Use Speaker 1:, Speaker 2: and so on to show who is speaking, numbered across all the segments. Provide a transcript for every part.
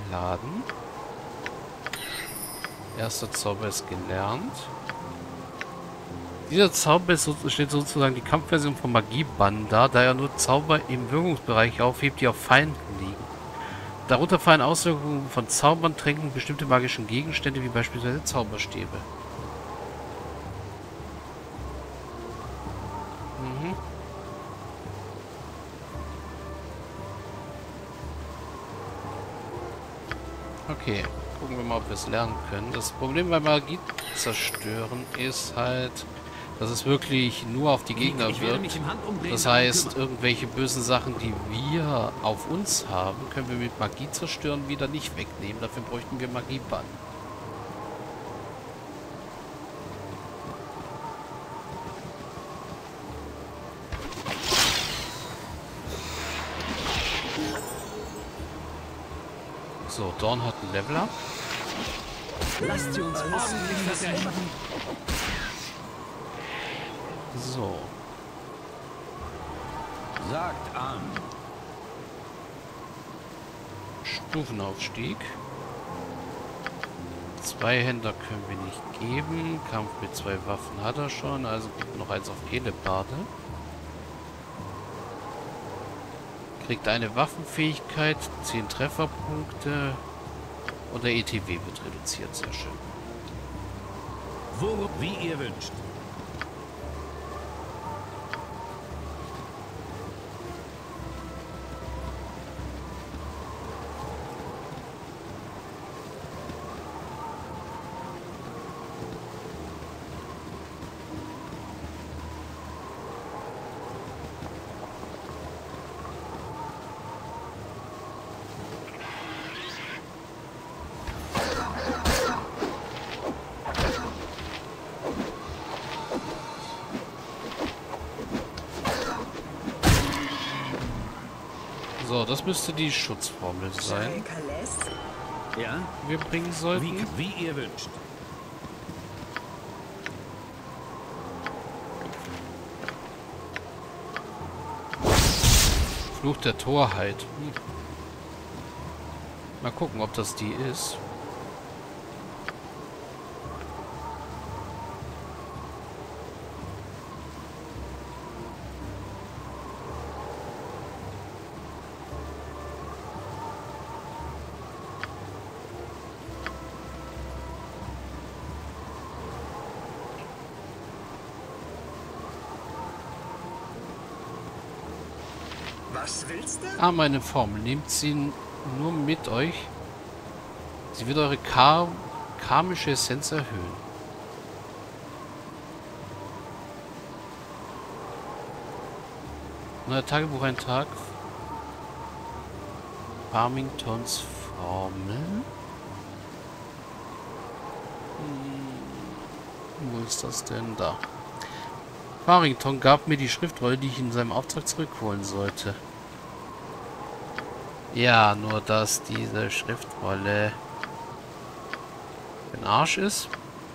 Speaker 1: laden. Erster Zauber ist gelernt. Dieser Zauber stellt sozusagen die Kampfversion von Magiebann dar, da er nur Zauber im Wirkungsbereich aufhebt, die auf Feinden liegen. Darunter fallen Auswirkungen von Zaubern, Tränken, bestimmte magischen Gegenstände, wie beispielsweise Zauberstäbe. Mhm. Okay, gucken wir mal, ob wir es lernen können. Das Problem bei Magie zerstören ist halt, dass es wirklich nur auf die Gegner wirkt. Das heißt, irgendwelche bösen Sachen, die wir auf uns haben, können wir mit Magie zerstören wieder nicht wegnehmen. Dafür bräuchten wir Magiebann. So, Dorn hat ein Level up.
Speaker 2: Lasst sie uns ordentlich vergelten.
Speaker 1: So.
Speaker 2: Sagt an.
Speaker 1: Stufenaufstieg. Zwei Händer können wir nicht geben. Kampf mit 2 Waffen hat er schon, also gibt noch eins auf Hellebarde. Kriegt eine Waffenfähigkeit, 10 Trefferpunkte und der ETW wird reduziert. Sehr schön.
Speaker 2: Wo, wie ihr wünscht.
Speaker 1: So, das müsste die Schutzformel sein,
Speaker 2: Ja?
Speaker 1: die wir bringen sollten.
Speaker 2: Wie ihr wünscht.
Speaker 1: Fluch der Torheit. Mal gucken, ob das die ist.
Speaker 3: Was willst du?
Speaker 1: Ah, meine Formel. Nehmt sie nur mit euch. Sie wird eure karmische Essenz erhöhen. Neuer Tagebucheintrag. Farmingtons Formel. Wo ist das denn? Da. Farmington gab mir die Schriftrolle, die ich in seinem Auftrag zurückholen sollte. Ja, nur dass diese Schriftrolle ein Arsch ist.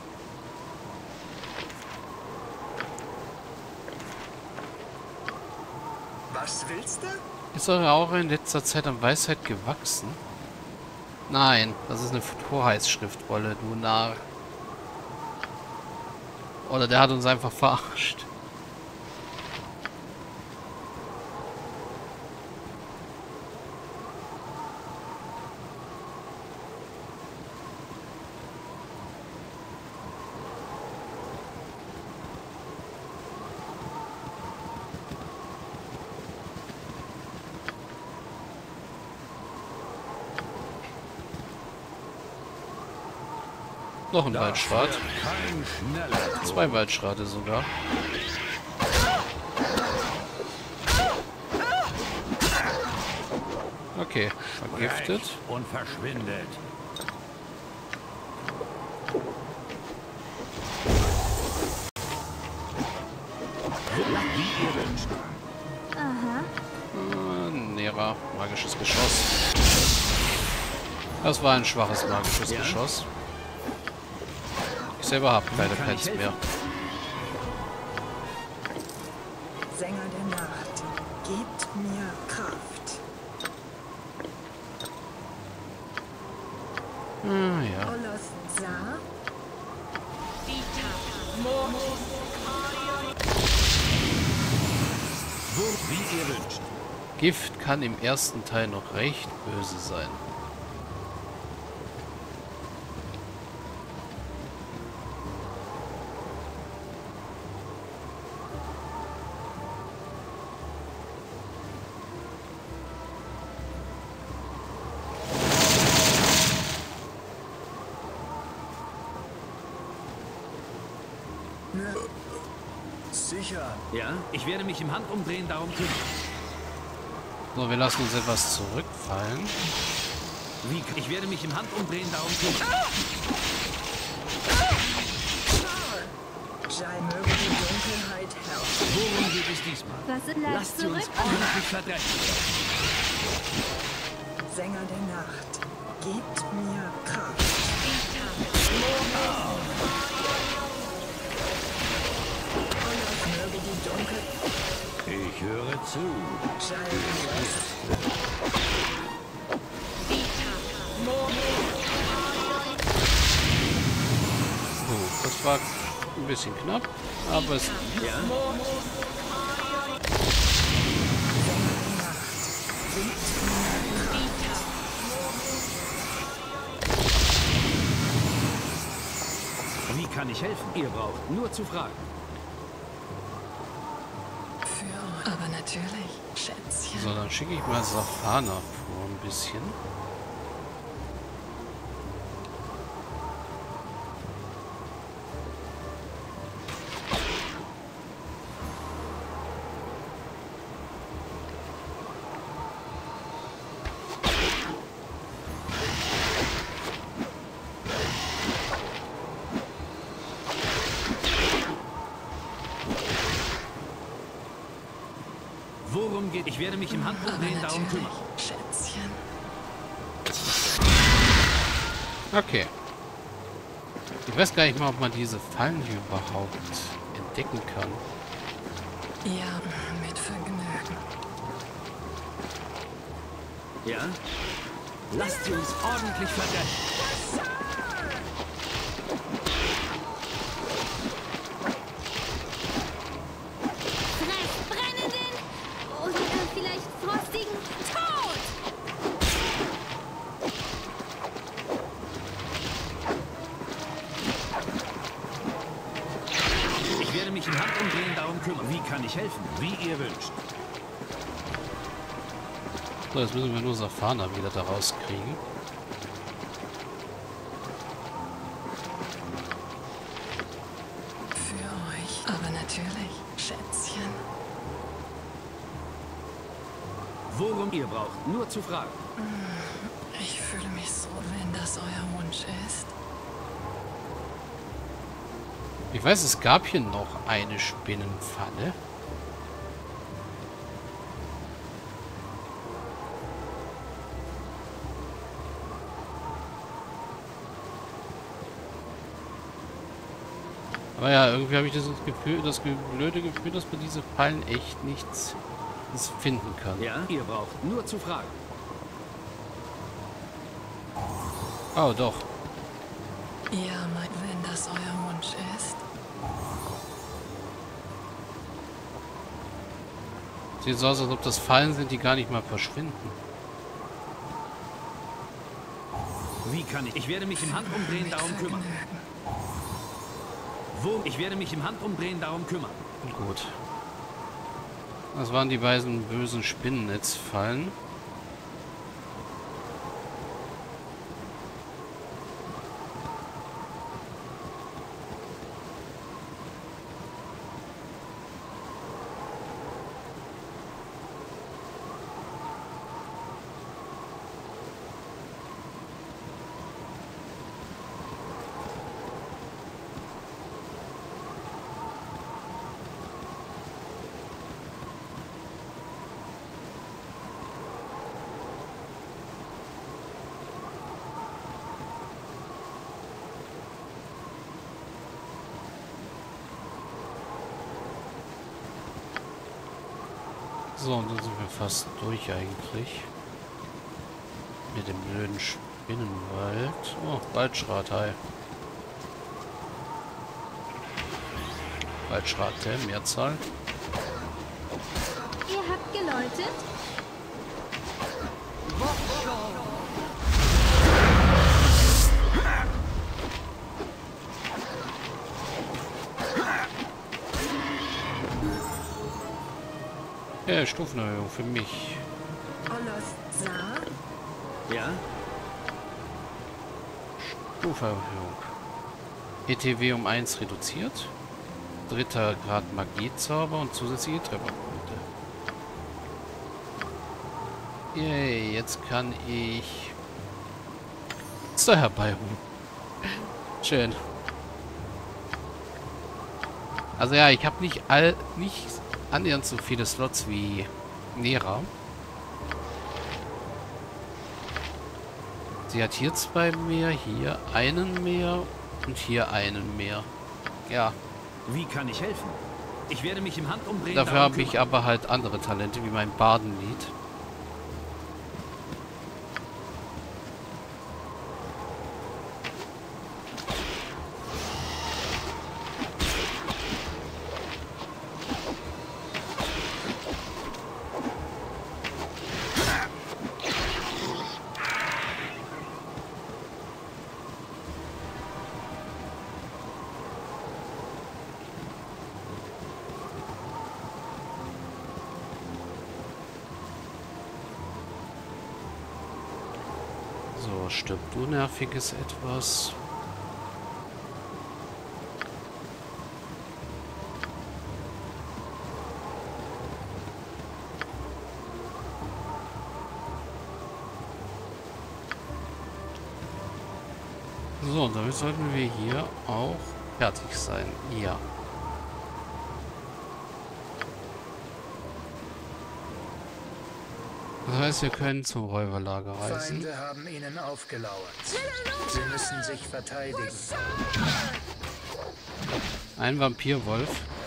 Speaker 3: Was willst du?
Speaker 1: Ist eure Aura in letzter Zeit an Weisheit gewachsen? Nein, das ist eine Torheitsschriftrolle, du Narr. Oder der hat uns einfach verarscht. Noch ein Waldschrat.
Speaker 2: Kein schneller.
Speaker 1: 2 Waldschrate sogar. Okay, vergiftet.
Speaker 2: Und verschwindet. Wie ihr wünscht.
Speaker 1: Nera, magisches Geschoss. Das war ein schwaches magisches Geschoss. Ich selber habe keine Pets mehr.
Speaker 3: Sänger der Nacht, gebt mir Kraft.
Speaker 1: Ah, ja.
Speaker 3: Olosza.
Speaker 2: Wie ihr wünscht.
Speaker 1: Gift kann im ersten Teil noch recht böse sein.
Speaker 3: Sicher.
Speaker 2: Ja, ich werde mich im Handumdrehen darum kümmern.
Speaker 1: So, wir lassen uns etwas zurückfallen.
Speaker 2: Wie? Ich werde mich im Handumdrehen darum kümmern.
Speaker 3: Jai möge die Dunkelheit herrschen.
Speaker 2: Worum geht es diesmal?
Speaker 4: Was
Speaker 2: Lasst sie uns ordentlich verdreschen.
Speaker 3: Sänger der Nacht, gebt mir Kraft. Olos möge die Dunkelheit.
Speaker 2: Ich höre zu.
Speaker 3: Jai
Speaker 1: Oh, das war ein bisschen knapp, aber es...
Speaker 2: Ja? Wie kann ich helfen? Ihr braucht nur zu fragen.
Speaker 4: Aber natürlich, Schätzchen.
Speaker 1: So, dann schicke ich mal Safana vor ein bisschen.
Speaker 2: Worum geht? Ich werde mich im Handumdrehen darum kümmern.
Speaker 4: Schätzchen.
Speaker 1: Okay. Ich weiß gar nicht mal, ob man diese Fallen hier überhaupt entdecken kann.
Speaker 4: Ja, mit Vergnügen.
Speaker 2: Ja? Lasst sie uns ordentlich verdreschen.
Speaker 5: Brennenden oder vielleicht frostigen Tod!
Speaker 2: Ich werde mich im Handumdrehen darum kümmern. Wie kann ich helfen? Wie ihr wünscht.
Speaker 1: So, jetzt müssen wir nur Safana wieder da rauskriegen.
Speaker 4: Für euch. Aber natürlich, Schätzchen.
Speaker 2: Worum ihr braucht nur zu fragen.
Speaker 4: Ich fühle mich so, wenn das euer Wunsch ist.
Speaker 1: Ich weiß, es gab hier noch eine Spinnenfalle. Aber ja, irgendwie habe ich das Gefühl, das blöde Gefühl, dass man diese Fallen echt nichts finden kann.
Speaker 2: Ja? Ihr braucht nur zu fragen.
Speaker 1: Oh, doch.
Speaker 4: Ja, wenn das euer Wunsch ist.
Speaker 1: Sieht so aus, als ob das Fallen sind, die gar nicht mal verschwinden.
Speaker 2: Wie kann ich? Ich werde mich im Handumdrehen darum kümmern. Wo? Ich werde mich im Handumdrehen darum kümmern.
Speaker 1: Gut. Das waren die beiden bösen Spinnennetzfallen. So, und dann sind wir fast durch eigentlich. Mit den blöden Spinnenwald. Oh, Waldschrat, Waldschrate, Mehrzahl.
Speaker 5: Ihr habt geläutet?
Speaker 1: Ja, Stufenerhöhung für mich.
Speaker 3: Olof sah,
Speaker 2: Ja?
Speaker 1: Stufenerhöhung. ETW um 1 reduziert. 3. Grad Magiezauber und zusätzliche Trefferpunkte. Yay, jetzt kann ich Monster herbeiholen. Schön. Also ja, ich habe nicht annähernd so viele Slots wie Nera. Sie hat hier 2 mehr, hier einen mehr und hier einen mehr. Ja.
Speaker 2: Wie kann ich helfen? Ich werde mich im Handumdrehen
Speaker 1: Dafür
Speaker 2: darum
Speaker 1: habe ich
Speaker 2: kümmern.
Speaker 1: aber halt andere Talente, wie mein Bardenlied. So, stirb du nerviges Etwas. So, und damit sollten wir hier auch fertig sein. Ja. Das heißt, wir können zum Räuberlager reisen.
Speaker 6: Feinde haben ihnen aufgelauert. Sie müssen sich verteidigen.
Speaker 1: Ein Vampirwolf.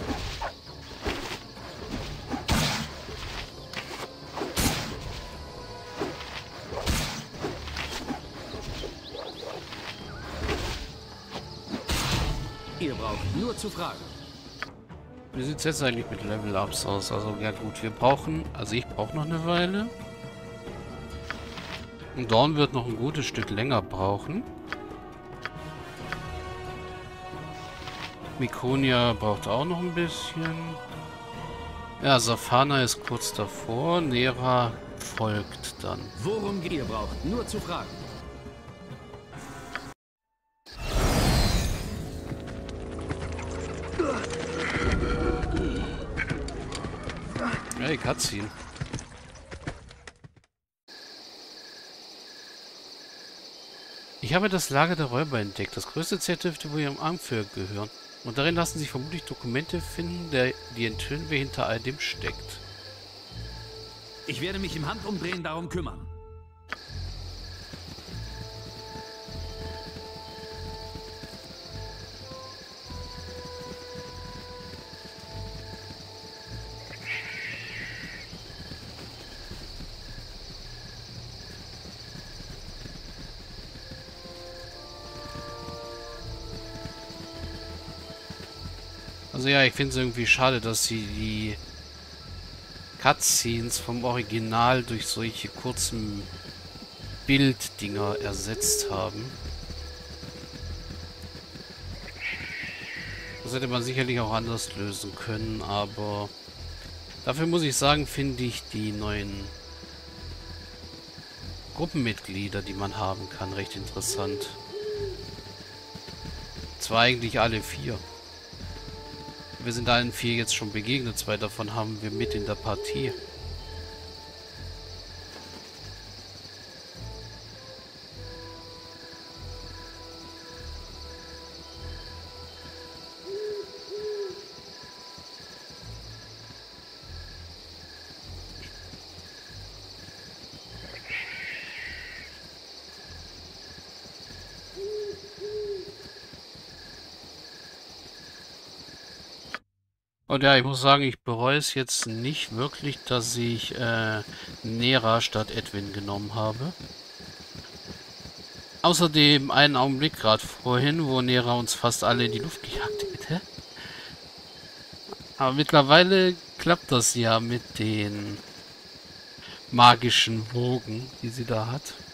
Speaker 2: Ihr braucht nur zu fragen.
Speaker 1: Wie sieht es jetzt eigentlich mit Level-Ups aus? Also, ja gut, wir brauchen... Also, ich brauche noch eine Weile. Und Dorn wird noch ein gutes Stück länger brauchen. Mikonia braucht auch noch ein bisschen. Ja, Safana ist kurz davor. Nera folgt dann.
Speaker 2: Worum geht ihr braucht nur zu fragen.
Speaker 1: Hey, Cutscene. Ich habe das Lager der Räuber entdeckt. Das größte Zelt dürfte wohl ihrem Anführer gehören. Und darin lassen sich vermutlich Dokumente finden, die enthüllen, wer hinter all dem steckt.
Speaker 2: Ich werde mich im Handumdrehen darum kümmern.
Speaker 1: Also ja, ich finde es irgendwie schade, dass sie die Cutscenes vom Original durch solche kurzen Bilddinger ersetzt haben. Das hätte man sicherlich auch anders lösen können, aber dafür muss ich sagen, finde ich die neuen Gruppenmitglieder, die man haben kann, recht interessant. Zwar eigentlich alle 4. Wir sind allen 4 jetzt schon begegnet. 2 davon haben wir mit in der Partie. Und ja, ich muss sagen, ich bereue es jetzt nicht wirklich, dass ich Nera statt Edwin genommen habe. Außerdem einen Augenblick gerade vorhin, wo Nera uns fast alle in die Luft gejagt hätte. Aber mittlerweile klappt das ja mit den magischen Wogen, die sie da hat.